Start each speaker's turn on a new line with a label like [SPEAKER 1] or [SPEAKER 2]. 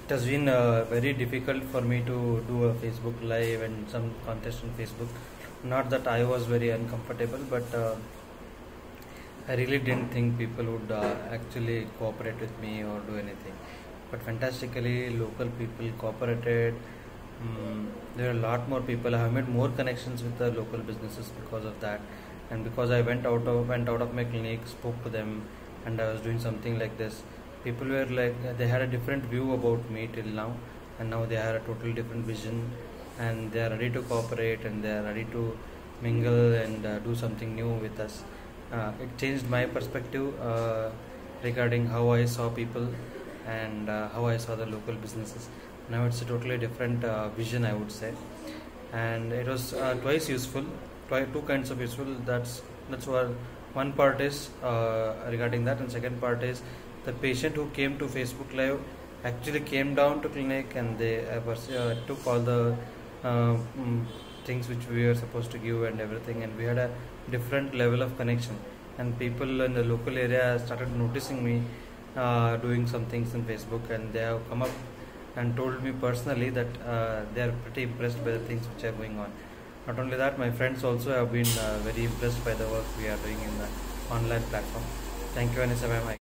[SPEAKER 1] It has been very difficult for me to do a Facebook Live and some contest on Facebook. Not that I was very uncomfortable, but I really didn't think people would actually cooperate with me or do anything. But fantastically, local people cooperated. There are a lot more people. I have made more connections with the local businesses because of that, and because I went out of my clinic, spoke to them, and I was doing something like this. People were like they had a different view about me till now, and now they have a totally different vision, and they are ready to cooperate, and they are ready to mingle and do something new with us. It changed my perspective regarding how I saw people and how I saw the local businesses. Now it's a totally different vision, I would say, and it was twice useful, two kinds of useful. That's what one part is regarding that, and second part is the patient who came to Facebook Live actually came down to clinic, and they took all the uh, mm, things which we were supposed to give and everything, and we had a different level of connection, and people in the local area started noticing me doing some things in Facebook, and they have come up and told me personally that they are pretty impressed by the things which are going on. Not only that, my friends also have been very impressed by the work we are doing in the online platform. Thank you, Anissa ma'am.